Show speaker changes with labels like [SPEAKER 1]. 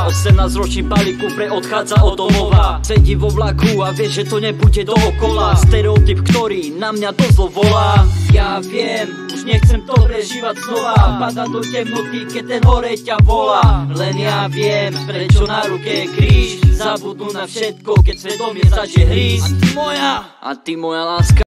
[SPEAKER 1] 18-ročný balík kufre odchádza od domova. Sedí vo vlaku a vie, že to nebude dookola. Stereotyp, ktorý na mňa to zlo volá. Ja viem, už nechcem to prežívať znova. Padám do temnoty, keď ten hore ťa volá. Len ja viem, prečo na ruke je kríž. Zabudnú na všetko, keď svedomie začne hrísť. A ty moja láska.